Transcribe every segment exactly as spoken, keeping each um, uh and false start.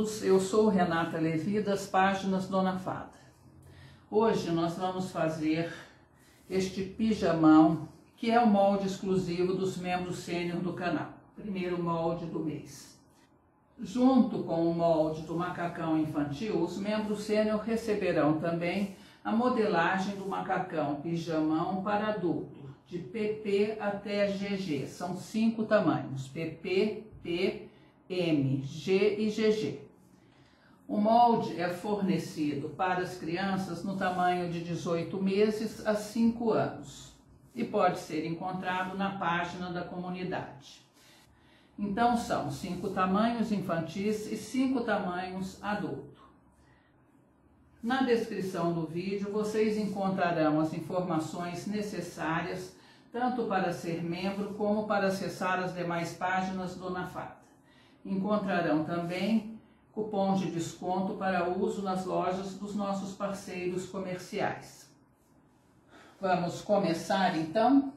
todos, eu sou Renata Levi das páginas Dona Fada. Hoje nós vamos fazer este pijamão, que é o molde exclusivo dos membros sênior do canal, primeiro molde do mês. Junto com o molde do macacão infantil, os membros sênior receberão também a modelagem do macacão pijamão para adulto, de P P até G G, são cinco tamanhos, P P, P, M, G e G G. O molde é fornecido para as crianças no tamanho de dezoito meses a cinco anos e pode ser encontrado na página da comunidade. Então são cinco tamanhos infantis e cinco tamanhos adulto. Na descrição do vídeo vocês encontrarão as informações necessárias tanto para ser membro como para acessar as demais páginas Dona Fada. Encontrarão também cupom de desconto para uso nas lojas dos nossos parceiros comerciais. Vamos começar então?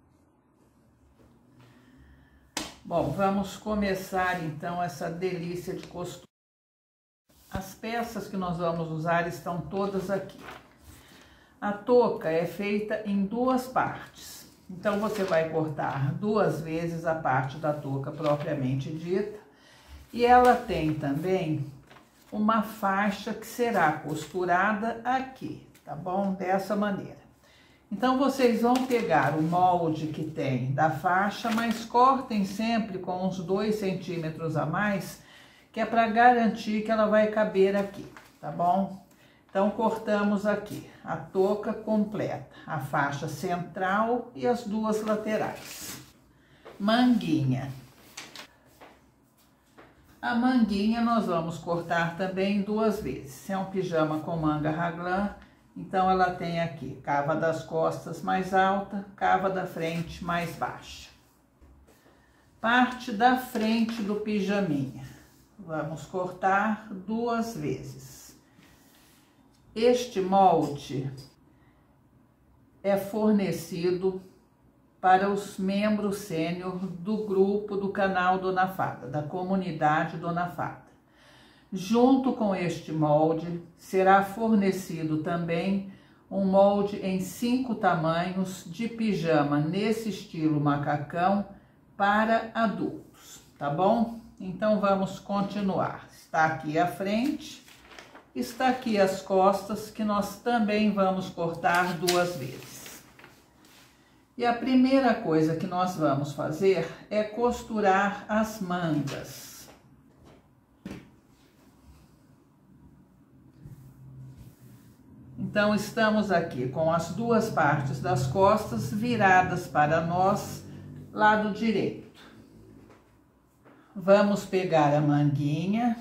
Bom, vamos começar então essa delícia de costura. As peças que nós vamos usar estão todas aqui. A touca é feita em duas partes. Então você vai cortar duas vezes a parte da touca propriamente dita. E ela tem também uma faixa que será costurada aqui, tá bom? Dessa maneira. Então, vocês vão pegar o molde que tem da faixa, mas cortem sempre com uns dois centímetros a mais, que é para garantir que ela vai caber aqui, tá bom? Então, cortamos aqui a touca completa, a faixa central e as duas laterais. Manguinha. A manguinha nós vamos cortar também duas vezes. É um pijama com manga raglan, então ela tem aqui cava das costas mais alta, cava da frente mais baixa. Parte da frente do pijaminha. Vamos cortar duas vezes. Este molde é fornecido para os membros sênior do grupo do canal Dona Fada, da comunidade Dona Fada. Junto com este molde, será fornecido também um molde em cinco tamanhos de pijama nesse estilo macacão para adultos, tá bom? Então vamos continuar. Está aqui a frente, está aqui as costas, que nós também vamos cortar duas vezes. E a primeira coisa que nós vamos fazer é costurar as mangas. Então, estamos aqui com as duas partes das costas viradas para nós, lado direito. Vamos pegar a manguinha,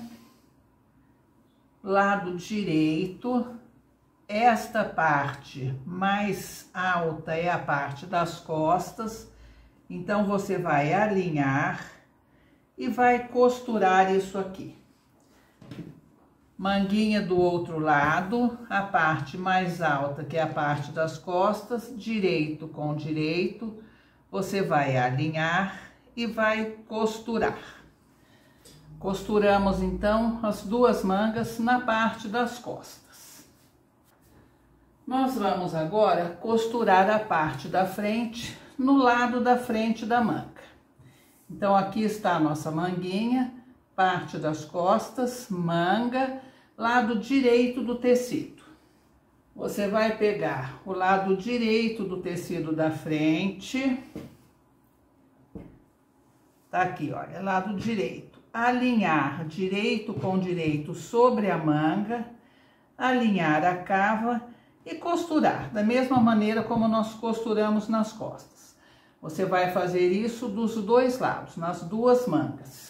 lado direito. Esta parte mais alta é a parte das costas, então você vai alinhar e vai costurar isso aqui. Manguinha do outro lado, a parte mais alta, que é a parte das costas, direito com direito, você vai alinhar e vai costurar. Costuramos então as duas mangas na parte das costas. Nós vamos agora costurar a parte da frente no lado da frente da manga. Então, aqui está a nossa manguinha, parte das costas, manga, lado direito do tecido. Você vai pegar o lado direito do tecido da frente. Tá aqui, olha, lado direito. Alinhar direito com direito sobre a manga, alinhar a cava e costurar, da mesma maneira como nós costuramos nas costas. Você vai fazer isso dos dois lados, nas duas mangas.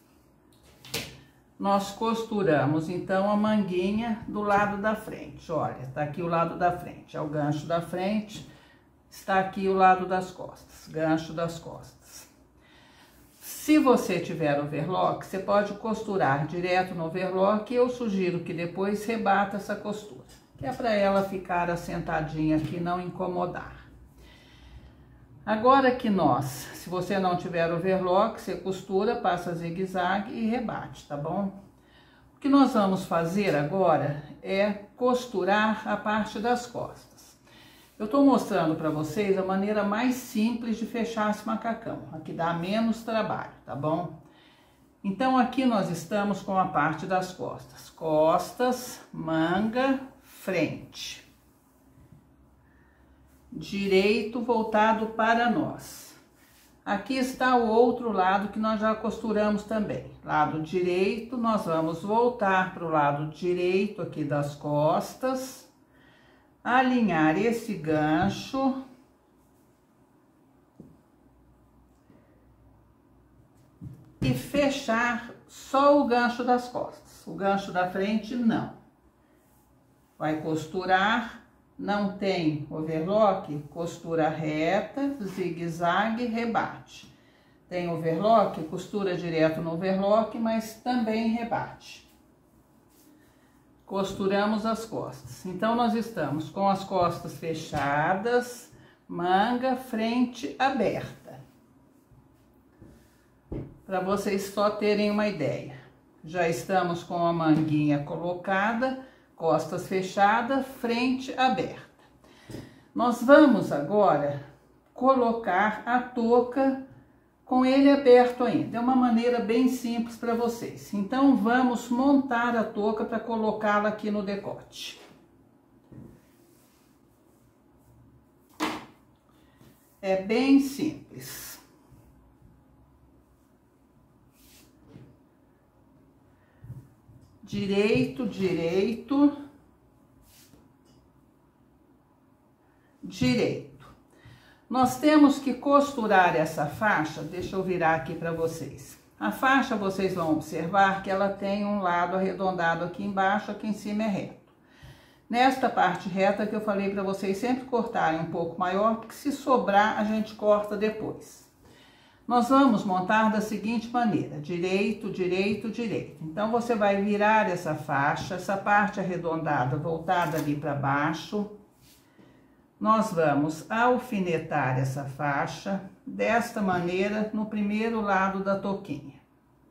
Nós costuramos, então, a manguinha do lado da frente. Olha, tá aqui o lado da frente, é o gancho da frente, está aqui o lado das costas, gancho das costas. Se você tiver overlock, você pode costurar direto no overlock e eu sugiro que depois rebata essa costura, que é para ela ficar assentadinha aqui, não incomodar. Agora que nós, se você não tiver overlock, você costura, passa zigue-zague e rebate, tá bom? O que nós vamos fazer agora é costurar a parte das costas. Eu estou mostrando para vocês a maneira mais simples de fechar esse macacão, a que dá menos trabalho, tá bom? Então aqui nós estamos com a parte das costas, costas, manga, frente, direito voltado para nós. Aqui está o outro lado que nós já costuramos também. Lado direito, nós vamos voltar para o lado direito aqui das costas, alinhar esse gancho e fechar só o gancho das costas. O gancho da frente não. Vai costurar. Não tem overlock, costura reta, zigue-zague, rebate. Tem overlock, costura direto no overlock, mas também rebate. Costuramos as costas. Então, nós estamos com as costas fechadas, manga, frente aberta. Para vocês só terem uma ideia. Já estamos com a manguinha colocada, costas fechadas, frente aberta. Nós vamos agora colocar a touca com ele aberto ainda. É uma maneira bem simples para vocês. Então, vamos montar a touca para colocá-la aqui no decote. É bem simples. Direito, direito, direito. Nós temos que costurar essa faixa, deixa eu virar aqui para vocês. A faixa, vocês vão observar que ela tem um lado arredondado aqui embaixo, aqui em cima é reto. Nesta parte reta que eu falei para vocês sempre cortarem um pouco maior, porque se sobrar a gente corta depois. Nós vamos montar da seguinte maneira, direito, direito, direito. Então, você vai virar essa faixa, essa parte arredondada voltada ali para baixo. Nós vamos alfinetar essa faixa desta maneira no primeiro lado da touquinha.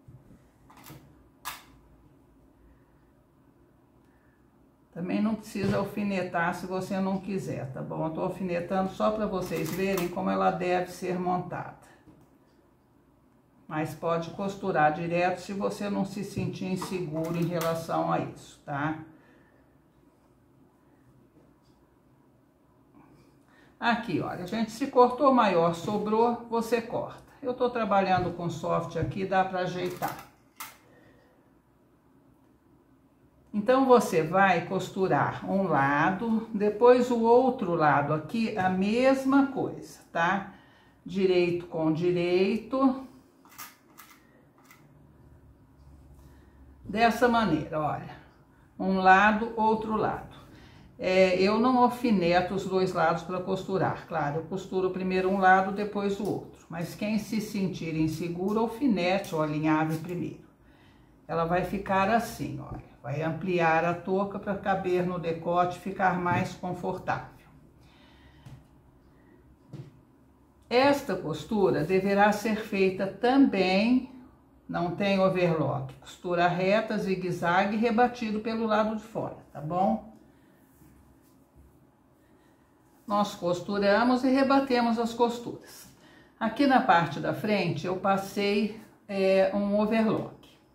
Também não precisa alfinetar se você não quiser, tá bom? Eu tô alfinetando só para vocês verem como ela deve ser montada. Mas pode costurar direto se você não se sentir inseguro em relação a isso, tá? Aqui, olha, a gente se cortou maior, sobrou, você corta. Eu tô trabalhando com soft aqui, dá pra ajeitar. Então, você vai costurar um lado, depois o outro lado aqui, a mesma coisa, tá? Direito com direito. Dessa maneira, olha, um lado, outro lado. É, eu não alfineto os dois lados para costurar, claro, eu costuro primeiro um lado, depois o outro. Mas quem se sentir inseguro, alfinete ou alinhave primeiro. Ela vai ficar assim, olha, vai ampliar a touca para caber no decote e ficar mais confortável. Esta costura deverá ser feita também. Não tem overlock, costura reta, zigue-zague, rebatido pelo lado de fora, tá bom? Nós costuramos e rebatemos as costuras. Aqui na parte da frente eu passei é, um overlock.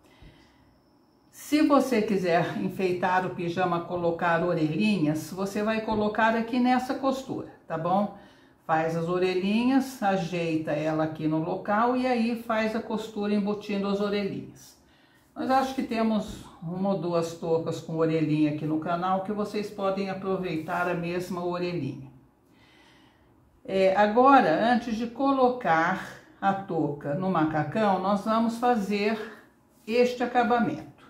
Se você quiser enfeitar o pijama, colocar orelhinhas, você vai colocar aqui nessa costura, tá bom? Faz as orelhinhas, ajeita ela aqui no local e aí faz a costura embutindo as orelhinhas. Nós acho que temos uma ou duas toucas com orelhinha aqui no canal que vocês podem aproveitar a mesma orelhinha. É, agora, antes de colocar a touca no macacão, nós vamos fazer este acabamento.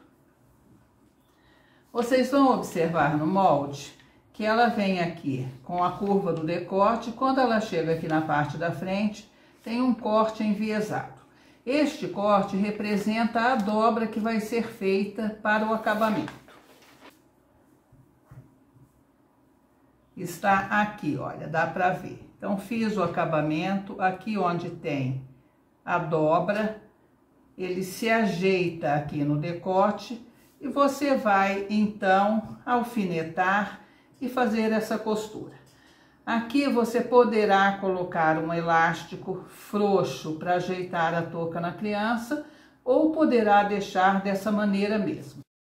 Vocês vão observar no molde que ela vem aqui com a curva do decote, quando ela chega aqui na parte da frente, tem um corte enviesado. Este corte representa a dobra que vai ser feita para o acabamento. Está aqui, olha, dá para ver. Então, fiz o acabamento, aqui onde tem a dobra, ele se ajeita aqui no decote. E você vai, então, alfinetar e fazer essa costura. Aqui você poderá colocar um elástico frouxo para ajeitar a touca na criança, ou poderá deixar dessa maneira mesmo.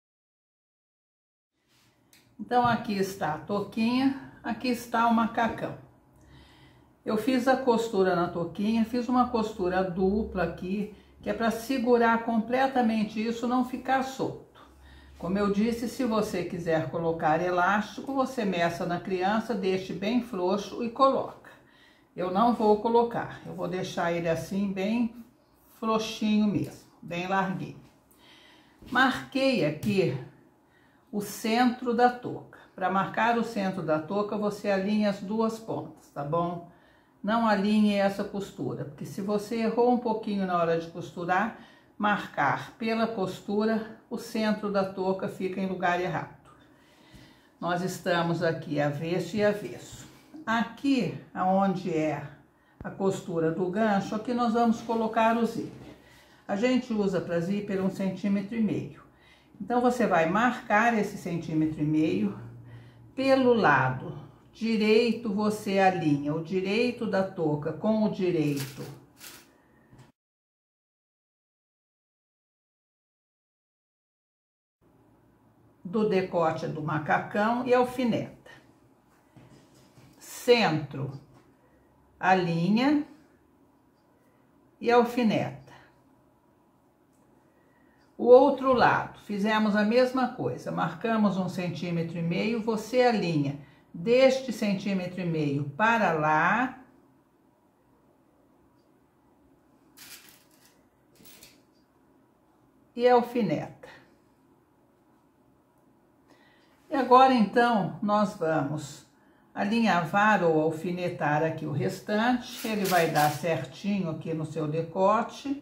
Então, aqui está a touquinha, aqui está o macacão. Eu fiz a costura na touquinha, fiz uma costura dupla aqui, que é para segurar completamente isso, não ficar solto. Como eu disse, se você quiser colocar elástico, você meça na criança, deixe bem frouxo e coloca. Eu não vou colocar, eu vou deixar ele assim bem frouxinho mesmo, bem larguinho. Marquei aqui o centro da touca. Para marcar o centro da touca, você alinha as duas pontas, tá bom? Não alinhe essa costura, porque se você errou um pouquinho na hora de costurar, marcar pela costura, o centro da touca fica em lugar errado. Nós estamos aqui avesso e avesso. Aqui, aonde é a costura do gancho, aqui nós vamos colocar o zíper. A gente usa para zíper um centímetro e meio. Então, você vai marcar esse centímetro e meio pelo lado direito, você alinha o direito da touca com o direito do decote do macacão e alfineta. Centro, alinha e alfineta. O outro lado, fizemos a mesma coisa, marcamos um centímetro e meio, você alinha deste centímetro e meio para lá e alfineta. E agora, então, nós vamos alinhavar ou alfinetar aqui o restante, ele vai dar certinho aqui no seu decote.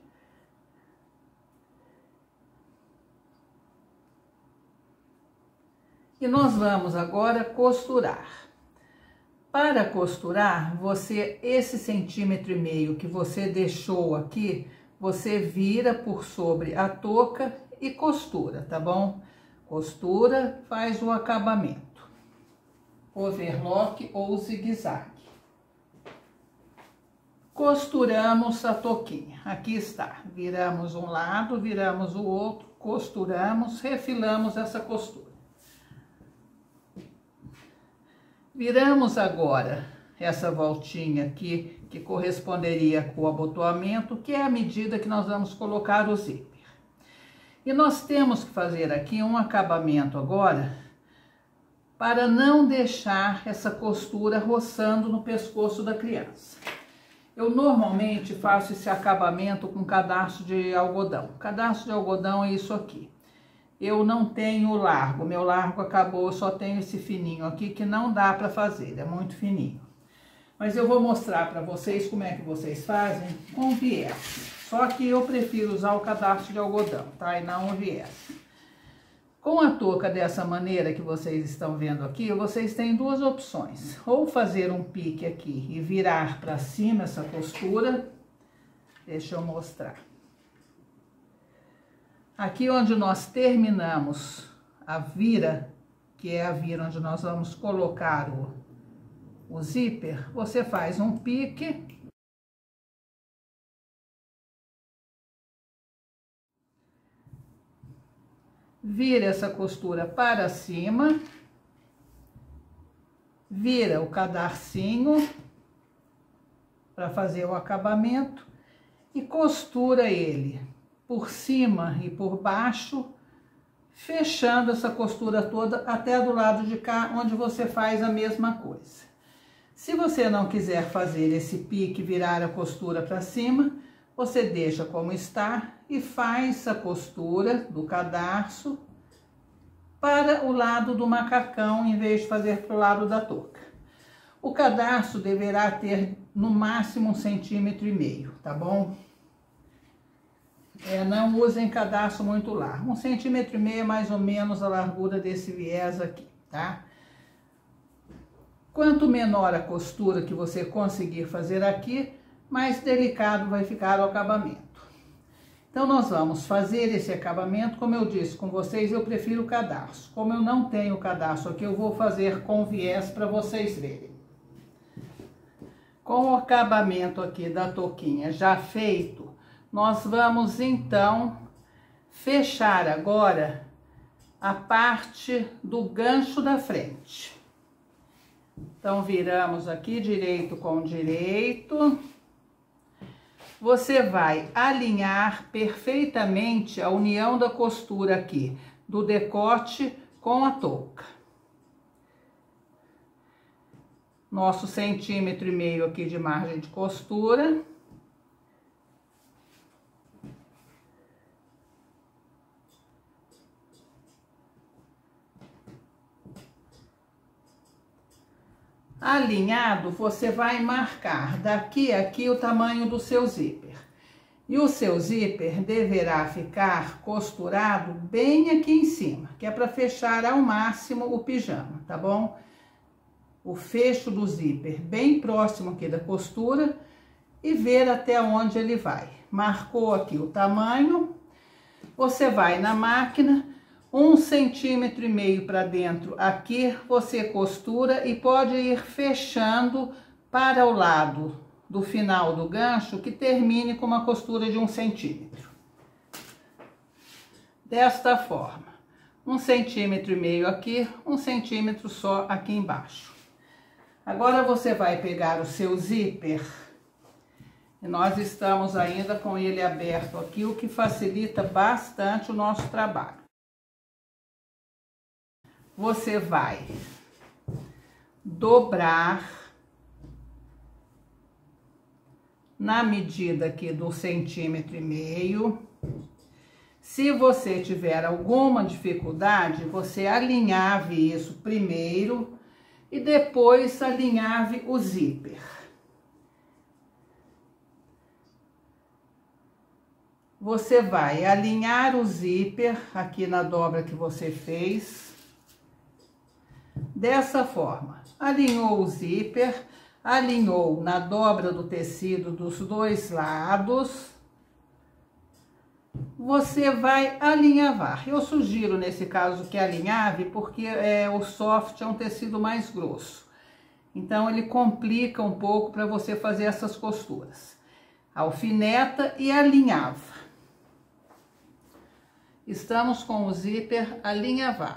E nós vamos agora costurar. Para costurar, você, esse centímetro e meio que você deixou aqui, você vira por sobre a touca e costura, tá bom? Costura, faz o acabamento. Overlock ou zigue-zague. Costuramos a touquinha. Aqui está. Viramos um lado, viramos o outro, costuramos, refilamos essa costura. Viramos agora essa voltinha aqui, que corresponderia com o abotoamento, que é a medida que nós vamos colocar o zíper. E nós temos que fazer aqui um acabamento agora, para não deixar essa costura roçando no pescoço da criança. Eu normalmente faço esse acabamento com cadarço de algodão. Cadarço de algodão é isso aqui. Eu não tenho largo, meu largo acabou, eu só tenho esse fininho aqui que não dá para fazer, é muito fininho. Mas eu vou mostrar para vocês como é que vocês fazem com viés. Só que eu prefiro usar o cadarço de algodão, tá? E não o viés. Com a touca dessa maneira que vocês estão vendo aqui, vocês têm duas opções. Ou fazer um pique aqui e virar para cima essa costura. Deixa eu mostrar. Aqui onde nós terminamos a vira, que é a vira onde nós vamos colocar o, o zíper, você faz um pique. Vira essa costura para cima. Vira o cadarcinho para fazer o acabamento e costura ele por cima e por baixo, fechando essa costura toda até do lado de cá, onde você faz a mesma coisa. Se você não quiser fazer esse pique, virar a costura para cima, você deixa como está e faz a costura do cadarço para o lado do macacão, em vez de fazer para o lado da touca. O cadarço deverá ter no máximo um centímetro e meio, tá bom? É, não usem cadarço muito largo. Um centímetro e meio é mais ou menos a largura desse viés aqui, tá? Quanto menor a costura que você conseguir fazer aqui, mais delicado vai ficar o acabamento. Então, nós vamos fazer esse acabamento, como eu disse com vocês, eu prefiro o cadarço. Como eu não tenho cadarço aqui, eu vou fazer com viés para vocês verem. Com o acabamento aqui da touquinha já feito, nós vamos então fechar agora a parte do gancho da frente. Então, viramos aqui direito com direito. Você vai alinhar perfeitamente a união da costura aqui, do decote com a touca. Nosso centímetro e meio aqui de margem de costura. Alinhado, você vai marcar daqui a aqui o tamanho do seu zíper. E o seu zíper deverá ficar costurado bem aqui em cima, que é para fechar ao máximo o pijama, tá bom? O fecho do zíper bem próximo aqui da costura e ver até onde ele vai. Marcou aqui o tamanho, você vai na máquina, um centímetro e meio para dentro aqui, você costura e pode ir fechando para o lado do final do gancho, que termine com uma costura de um centímetro. Desta forma, um centímetro e meio aqui, um centímetro só aqui embaixo. Agora você vai pegar o seu zíper, e nós estamos ainda com ele aberto aqui, o que facilita bastante o nosso trabalho. Você vai dobrar na medida aqui do centímetro e meio. Se você tiver alguma dificuldade, você alinhave isso primeiro e depois alinhave o zíper. Você vai alinhar o zíper aqui na dobra que você fez. Dessa forma, alinhou o zíper, alinhou na dobra do tecido dos dois lados, você vai alinhavar. Eu sugiro nesse caso que alinhave, porque é, o soft é um tecido mais grosso, então ele complica um pouco para você fazer essas costuras. Alfineta e alinhava. Estamos com o zíper alinhavado.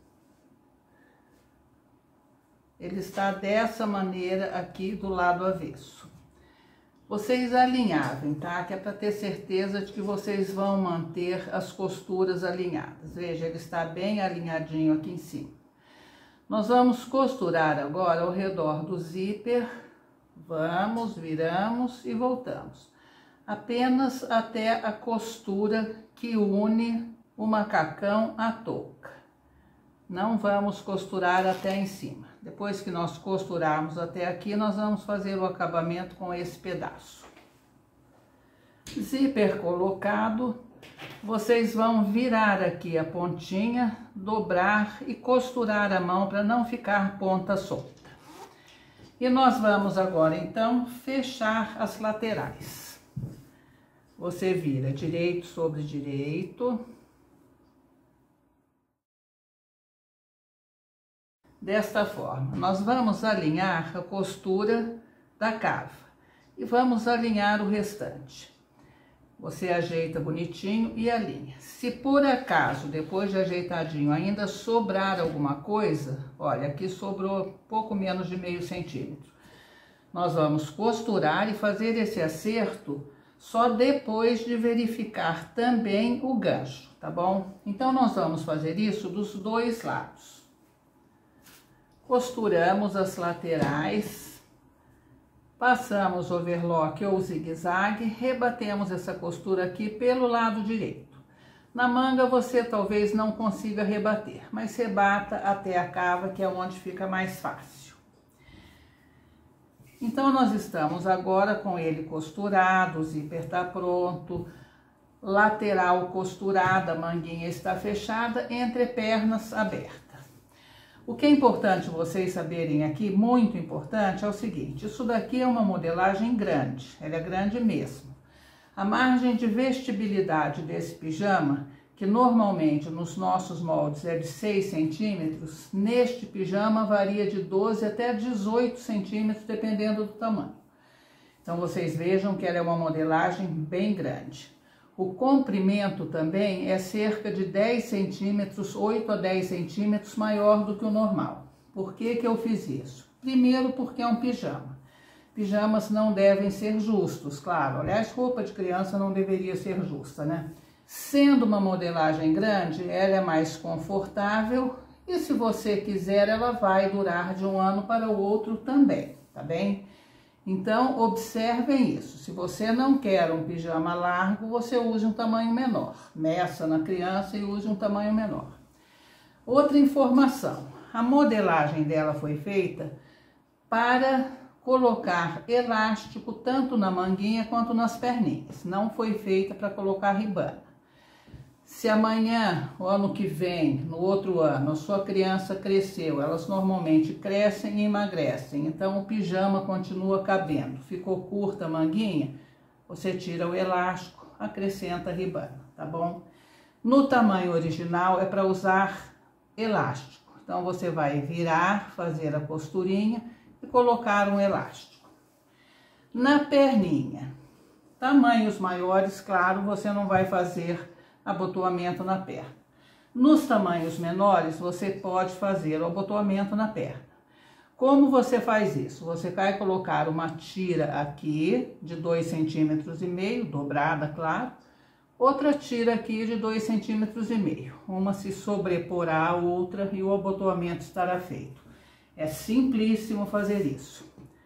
Ele está dessa maneira aqui do lado avesso. Vocês alinhavem, tá? Que é para ter certeza de que vocês vão manter as costuras alinhadas. Veja, ele está bem alinhadinho aqui em cima. Nós vamos costurar agora ao redor do zíper. Vamos, viramos e voltamos. Apenas até a costura que une o macacão à touca. Não vamos costurar até em cima. Depois que nós costurarmos até aqui, nós vamos fazer o acabamento com esse pedaço. Zíper colocado, vocês vão virar aqui a pontinha, dobrar e costurar a mão para não ficar ponta solta. E nós vamos agora, então, fechar as laterais. Você vira direito sobre direito. Desta forma, nós vamos alinhar a costura da cava e vamos alinhar o restante. Você ajeita bonitinho e alinha. Se por acaso, depois de ajeitadinho, ainda sobrar alguma coisa, olha, aqui sobrou pouco menos de meio centímetro. Nós vamos costurar e fazer esse acerto só depois de verificar também o gancho, tá bom? Então, nós vamos fazer isso dos dois lados. Costuramos as laterais, passamos overlock ou zigue-zague, rebatemos essa costura aqui pelo lado direito. Na manga você talvez não consiga rebater, mas rebata até a cava, que é onde fica mais fácil. Então, nós estamos agora com ele costurado, o zíper tá pronto, lateral costurada, a manguinha está fechada, entrepernas abertas. O que é importante vocês saberem aqui, muito importante, é o seguinte: isso daqui é uma modelagem grande, ela é grande mesmo. A margem de vestibilidade desse pijama, que normalmente nos nossos moldes é de seis centímetros, neste pijama varia de doze até dezoito centímetros, dependendo do tamanho. Então, vocês vejam que ela é uma modelagem bem grande. O comprimento também é cerca de dez centímetros, oito a dez centímetros maior do que o normal. Por que que eu fiz isso? Primeiro, porque é um pijama. Pijamas não devem ser justos, claro. Aliás, roupa de criança não deveria ser justa, né? Sendo uma modelagem grande, ela é mais confortável e, se você quiser, ela vai durar de um ano para o outro também, tá bem? Então, observem isso. Se você não quer um pijama largo, você use um tamanho menor. Meça na criança e use um tamanho menor. Outra informação. A modelagem dela foi feita para colocar elástico tanto na manguinha quanto nas perninhas. Não foi feita para colocar ribana. Se amanhã, o ano que vem, no outro ano, a sua criança cresceu, elas normalmente crescem e emagrecem, então o pijama continua cabendo. Ficou curta a manguinha, você tira o elástico, acrescenta a ribana, tá bom? No tamanho original é para usar elástico, então você vai virar, fazer a costurinha e colocar um elástico. Na perninha, tamanhos maiores, claro, você não vai fazer abotoamento na perna. Nos tamanhos menores, você pode fazer o abotoamento na perna. Como você faz isso? Você vai colocar uma tira aqui de dois centímetros e meio, dobrada, claro. Outra tira aqui de dois centímetros e meio. Uma se sobreporá à outra e o abotoamento estará feito. É simplíssimo fazer isso.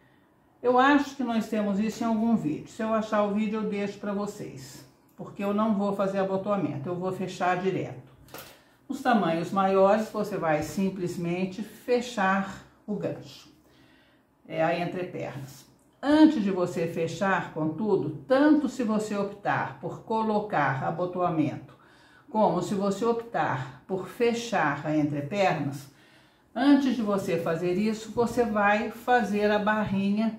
Eu acho que nós temos isso em algum vídeo. Se eu achar o vídeo, eu deixo para vocês. Porque eu não vou fazer abotoamento, eu vou fechar direto. Nos tamanhos maiores, você vai simplesmente fechar o gancho. É a entrepernas. Antes de você fechar, contudo, tanto se você optar por colocar abotoamento, como se você optar por fechar a entrepernas, antes de você fazer isso, você vai fazer a barrinha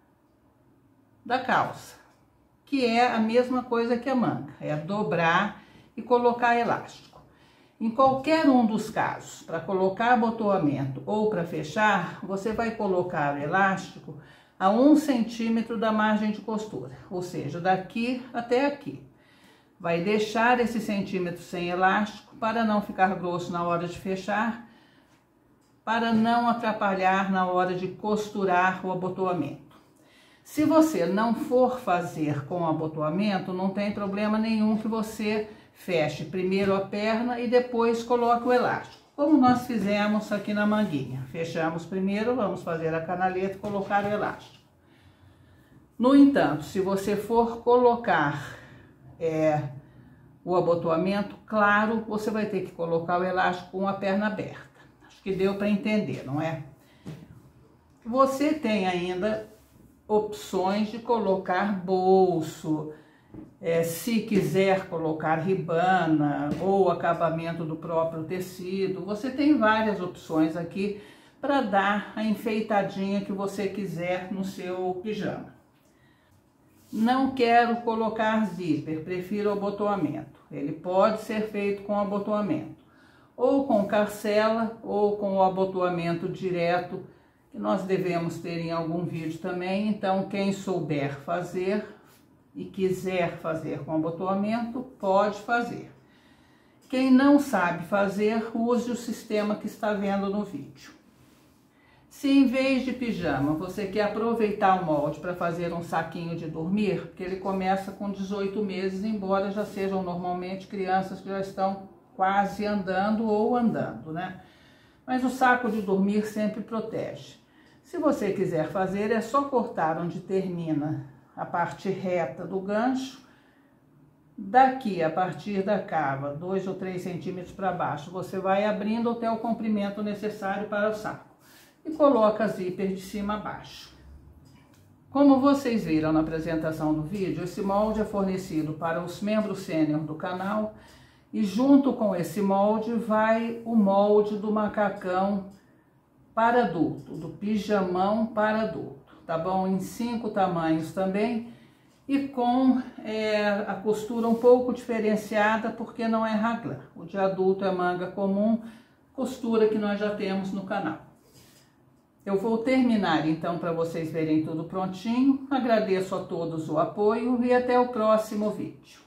da calça, que é a mesma coisa que a manga, é dobrar e colocar elástico. Em qualquer um dos casos, para colocar abotoamento ou para fechar, você vai colocar o elástico a um centímetro da margem de costura, ou seja, daqui até aqui. Vai deixar esse centímetro sem elástico para não ficar grosso na hora de fechar, para não atrapalhar na hora de costurar o abotoamento. Se você não for fazer com abotoamento, não tem problema nenhum que você feche primeiro a perna e depois coloque o elástico, como nós fizemos aqui na manguinha. Fechamos primeiro, vamos fazer a canaleta e colocar o elástico. No entanto, se você for colocar é, o abotoamento, claro, você vai ter que colocar o elástico com a perna aberta. Acho que deu para entender, não é? Você tem ainda opções de colocar bolso, é, se quiser colocar ribana ou acabamento do próprio tecido. Você tem várias opções aqui para dar a enfeitadinha que você quiser no seu pijama. Não quero colocar zíper, prefiro abotoamento. Ele pode ser feito com abotoamento, ou com carcela, ou com o abotoamento direto, que nós devemos ter em algum vídeo também. Então, quem souber fazer e quiser fazer com abotoamento, pode fazer. Quem não sabe fazer, use o sistema que está vendo no vídeo. Se em vez de pijama, você quer aproveitar o molde para fazer um saquinho de dormir, porque ele começa com dezoito meses, embora já sejam normalmente crianças que já estão quase andando ou andando, né? Mas o saco de dormir sempre protege. Se você quiser fazer, é só cortar onde termina a parte reta do gancho. Daqui, a partir da cava, dois ou três centímetros para baixo, você vai abrindo até o comprimento necessário para o saco. E coloca zíper de cima a baixo. Como vocês viram na apresentação do vídeo, esse molde é fornecido para os membros sênior do canal. E junto com esse molde vai o molde do macacão para adulto, do pijamão para adulto, tá bom? Em cinco tamanhos também. e com é, a costura um pouco diferenciada, porque não é raglan. O de adulto é manga comum, costura que nós já temos no canal. Eu vou terminar então para vocês verem tudo prontinho. Agradeço a todos o apoio e até o próximo vídeo.